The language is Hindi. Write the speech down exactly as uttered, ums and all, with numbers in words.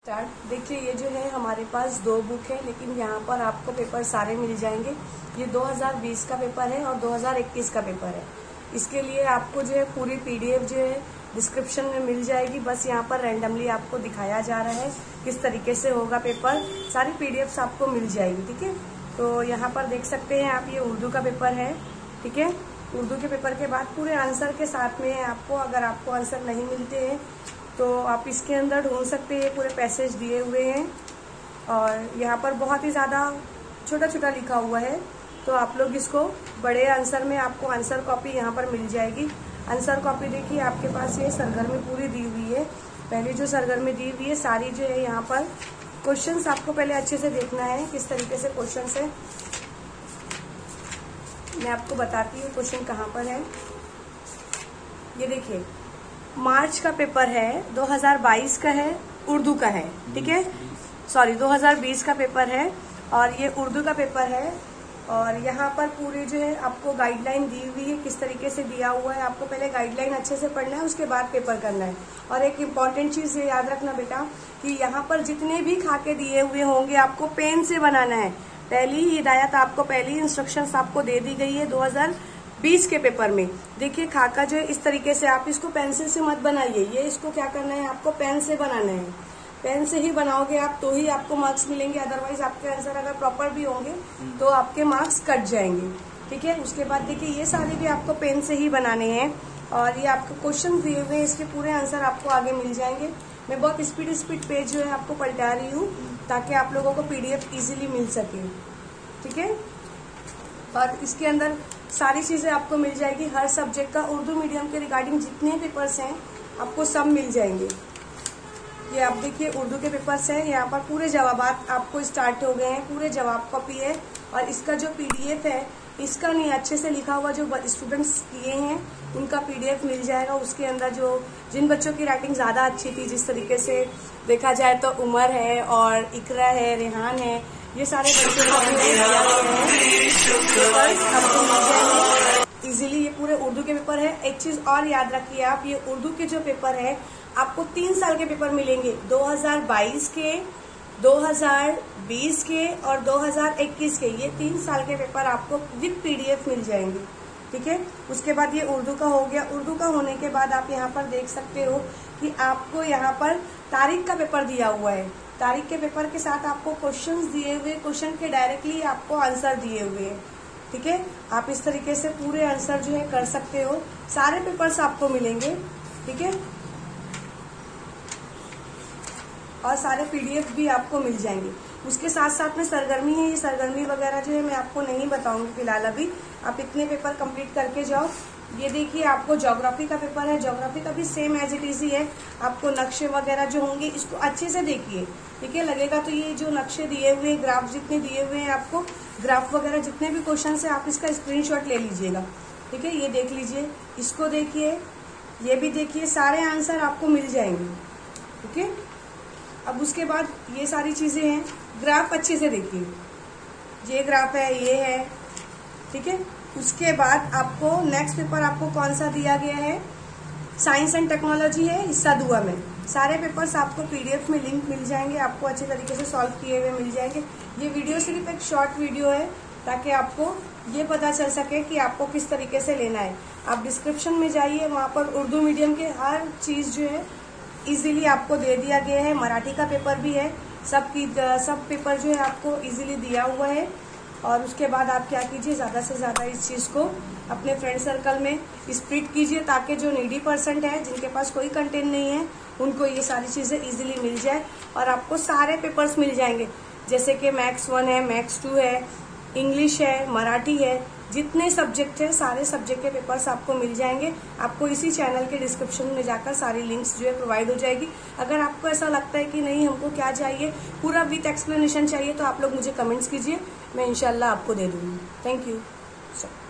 स्टार्ट। देखिए ये जो है हमारे पास दो बुक है, लेकिन यहाँ पर आपको पेपर सारे मिल जाएंगे। ये दो हज़ार बीस का पेपर है और दो हज़ार इक्कीस का पेपर है। इसके लिए आपको जो है पूरी पीडीएफ जो है डिस्क्रिप्शन में मिल जाएगी। बस यहाँ पर रैंडमली आपको दिखाया जा रहा है किस तरीके से होगा पेपर। सारी पीडीएफ्स आपको मिल जाएगी, ठीक है। तो यहाँ पर देख सकते हैं आप, ये उर्दू का पेपर है, ठीक है। उर्दू के पेपर के बाद पूरे आंसर के साथ में है आपको। अगर आपको आंसर नहीं मिलते हैं तो आप इसके अंदर ढूंढ सकते हैं, पूरे पैसेज दिए हुए हैं और यहाँ पर बहुत ही ज़्यादा छोटा छोटा लिखा हुआ है। तो आप लोग इसको बड़े आंसर में, आपको आंसर कॉपी यहाँ पर मिल जाएगी। आंसर कॉपी देखिए आपके पास ये सरगर्मी पूरी दी हुई है। पहले जो सरगर्मी दी हुई है सारी जो है यहाँ पर क्वेश्चंस आपको पहले अच्छे से देखना है किस तरीके से क्वेश्चंस है। मैं आपको बताती हूँ क्वेश्चन कहाँ पर है। ये देखिए मार्च का पेपर है, दो हज़ार बाईस का है, उर्दू का है, ठीक है। सॉरी दो हज़ार बीस का पेपर है और ये उर्दू का पेपर है। और यहाँ पर पूरे जो है आपको गाइडलाइन दी हुई है, किस तरीके से दिया हुआ है। आपको पहले गाइडलाइन अच्छे से पढ़ना है, उसके बाद पेपर करना है। और एक इम्पॉर्टेंट चीज़ ये याद रखना बेटा कि यहाँ पर जितने भी खाके दिए हुए होंगे आपको पेन से बनाना है। पहली हिदायत आपको, पहली इंस्ट्रक्शंस आपको दे दी गई है दो हज़ार बीस के पेपर में। देखिए खाका जो है इस तरीके से, आप इसको पेंसिल से मत बनाइए। ये इसको क्या करना है, आपको पेन से बनाना है। पेन से ही बनाओगे आप तो ही आपको मार्क्स मिलेंगे, अदरवाइज आपके आंसर अगर प्रॉपर भी होंगे तो आपके मार्क्स कट जाएंगे, ठीक है। उसके बाद देखिए ये सारे भी आपको पेन से ही बनाने हैं और ये आपको क्वेश्चन दिए हुए हैं, इसके पूरे आंसर आपको आगे मिल जाएंगे। मैं बहुत स्पीड स्पीड पेज जो है आपको पलटा रही हूँ ताकि आप लोगों को पीडीएफ इजीली मिल सके, ठीक है। और इसके अंदर सारी चीजें आपको मिल जाएगी, हर सब्जेक्ट का उर्दू मीडियम के रिगार्डिंग जितने पेपर्स हैं आपको सब मिल जाएंगे। ये आप देखिए उर्दू के पेपर्स हैं, यहाँ पर पूरे जवाबात आपको स्टार्ट हो गए हैं, पूरे जवाब कॉपी है। और इसका जो पीडीएफ है इसका नहीं अच्छे से लिखा हुआ जो स्टूडेंट्स किए हैं उनका पीडीएफ मिल जाएगा। उसके अंदर जो जिन बच्चों की राइटिंग ज्यादा अच्छी थी, जिस तरीके से देखा जाए तो उमर है और इकरा है, रेहान है, ये सारे बच्चों को इजीली ये पूरे उर्दू के पेपर है। एक चीज और याद रखिए आप, ये उर्दू के जो पेपर है आपको तीन साल के पेपर मिलेंगे, दो हज़ार बाईस के, दो हज़ार बीस के और दो हज़ार इक्कीस के। ये तीन साल के पेपर आपको विद पीडीएफ मिल जाएंगे, ठीक है। उसके बाद ये उर्दू का हो गया। उर्दू का होने के बाद आप यहाँ पर देख सकते हो कि आपको यहाँ पर तारीख का पेपर दिया हुआ है। तारीख के पेपर के साथ आपको क्वेश्चंस दिए हुए, क्वेश्चन के डायरेक्टली आपको आंसर दिए हुए हैं, ठीक है। आप इस तरीके से पूरे आंसर जो है कर सकते हो। सारे पेपर्स आपको मिलेंगे, ठीक है। और सारे पीडीएफ भी आपको मिल जाएंगे। उसके साथ साथ में सरगर्मी है, ये सरगर्मी वगैरह जो है मैं आपको नहीं बताऊंगी फिलहाल अभी। आप इतने पेपर कंप्लीट करके जाओ। ये देखिए आपको ज्योग्राफी का पेपर है, ज्योग्राफी का भी सेम एज इट इज ही है। आपको नक्शे वगैरह जो होंगे इसको अच्छे से देखिए, ठीक है। लगेगा तो ये जो नक्शे दिए हुए हैं, ग्राफ जितने दिए हुए हैं आपको, ग्राफ वगैरह जितने भी क्वेश्चन है आप इसका स्क्रीनशॉट ले लीजिएगा, ठीक है। ये देख लीजिए, इसको देखिए, ये भी देखिए, सारे आंसर आपको मिल जाएंगे, ठीक है। अब उसके बाद ये सारी चीजें हैं, ग्राफ अच्छे से देखिए, ये ग्राफ है, ये है, ठीक है। उसके बाद आपको नेक्स्ट पेपर आपको कौन सा दिया गया है, साइंस एंड टेक्नोलॉजी है, हिस्सा दुआ में। सारे पेपर्स आपको पीडीएफ में लिंक मिल जाएंगे, आपको अच्छे तरीके से सॉल्व किए हुए मिल जाएंगे। ये वीडियो सिर्फ एक शॉर्ट वीडियो है ताकि आपको ये पता चल सके कि आपको किस तरीके से लेना है। आप डिस्क्रिप्शन में जाइए, वहाँ पर उर्दू मीडियम के हर चीज जो है इजीली आपको दे दिया गया है। मराठी का पेपर भी है, सब की सब पेपर जो है आपको इजीली दिया हुआ है। और उसके बाद आप क्या कीजिए, ज़्यादा से ज़्यादा इस चीज़ को अपने फ्रेंड सर्कल में स्प्रेड कीजिए ताकि जो नीडी पर्सेंट है, जिनके पास कोई कंटेंट नहीं है, उनको ये सारी चीज़ें इजीली मिल जाए। और आपको सारे पेपर्स मिल जाएंगे, जैसे कि मैथ्स वन है, मैथ्स टू है, इंग्लिश है, मराठी है, जितने सब्जेक्ट है सारे सब्जेक्ट के पेपर्स आपको मिल जाएंगे। आपको इसी चैनल के डिस्क्रिप्शन में जाकर सारी लिंक्स जो है प्रोवाइड हो जाएगी। अगर आपको ऐसा लगता है कि नहीं हमको क्या चाहिए, पूरा विथ एक्सप्लेनेशन चाहिए, तो आप लोग मुझे कमेंट्स कीजिए, मैं इंशाल्लाह आपको दे दूंगी। Thank you.